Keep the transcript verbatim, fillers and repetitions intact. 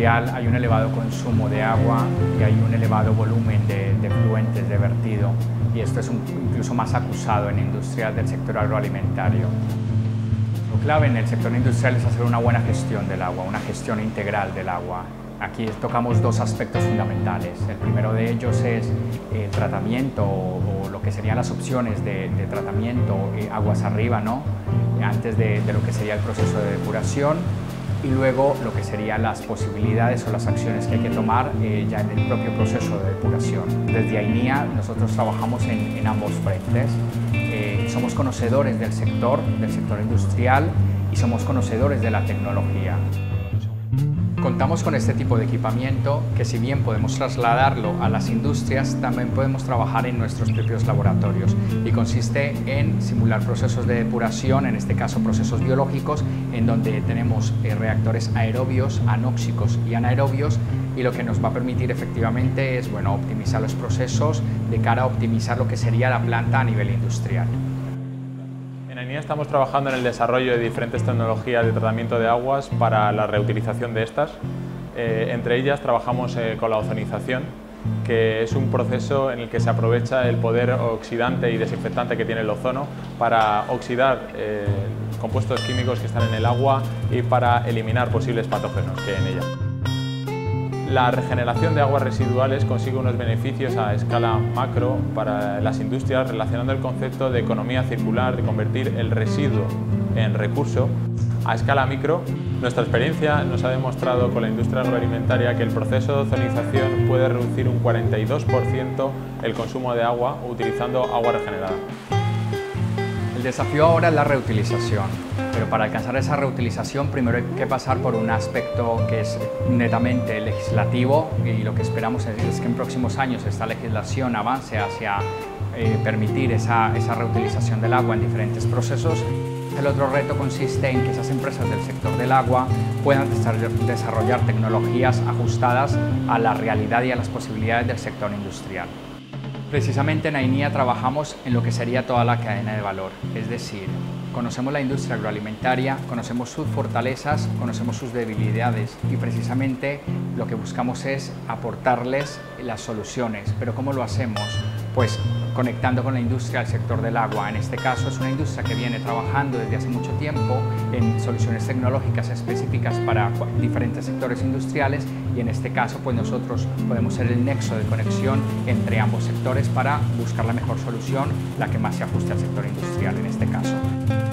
industrial hay un elevado consumo de agua y hay un elevado volumen de, de efluentes de vertido, y esto es un, incluso más acusado en industrias del sector agroalimentario. Lo clave en el sector industrial es hacer una buena gestión del agua, una gestión integral del agua. Aquí tocamos dos aspectos fundamentales. El primero de ellos es el tratamiento o, o lo que serían las opciones de, de tratamiento eh, aguas arriba, ¿no? Antes de, de lo que sería el proceso de depuración, y luego lo que serían las posibilidades o las acciones que hay que tomar eh, ya en el propio proceso de depuración. Desde AINIA nosotros trabajamos en, en ambos frentes. Eh, somos conocedores del sector, del sector industrial, y somos conocedores de la tecnología. Contamos con este tipo de equipamiento que, si bien podemos trasladarlo a las industrias, también podemos trabajar en nuestros propios laboratorios, y consiste en simular procesos de depuración, en este caso procesos biológicos, en donde tenemos eh, reactores aerobios, anóxicos y anaerobios, y lo que nos va a permitir efectivamente es, bueno, optimizar los procesos de cara a optimizar lo que sería la planta a nivel industrial. En AINIA estamos trabajando en el desarrollo de diferentes tecnologías de tratamiento de aguas para la reutilización de estas. Eh, entre ellas trabajamos eh, con la ozonización, que es un proceso en el que se aprovecha el poder oxidante y desinfectante que tiene el ozono para oxidar eh, compuestos químicos que están en el agua y para eliminar posibles patógenos que hay en ella. La regeneración de aguas residuales consigue unos beneficios a escala macro para las industrias, relacionando el concepto de economía circular, de convertir el residuo en recurso. A escala micro, nuestra experiencia nos ha demostrado con la industria agroalimentaria que el proceso de ozonización puede reducir un cuarenta y dos por ciento el consumo de agua utilizando agua regenerada. El desafío ahora es la reutilización, pero para alcanzar esa reutilización primero hay que pasar por un aspecto que es netamente legislativo, y lo que esperamos es que en próximos años esta legislación avance hacia eh, permitir esa, esa reutilización del agua en diferentes procesos. El otro reto consiste en que esas empresas del sector del agua puedan desarrollar tecnologías ajustadas a la realidad y a las posibilidades del sector industrial. Precisamente en AINIA trabajamos en lo que sería toda la cadena de valor, es decir, conocemos la industria agroalimentaria, conocemos sus fortalezas, conocemos sus debilidades, y precisamente lo que buscamos es aportarles las soluciones. ¿Pero cómo lo hacemos? Pues conectando con la industria del sector del agua. En este caso es una industria que viene trabajando desde hace mucho tiempo en soluciones tecnológicas específicas para diferentes sectores industriales, y en este caso pues nosotros podemos ser el nexo de conexión entre ambos sectores para buscar la mejor solución, la que más se ajuste al sector industrial en este caso.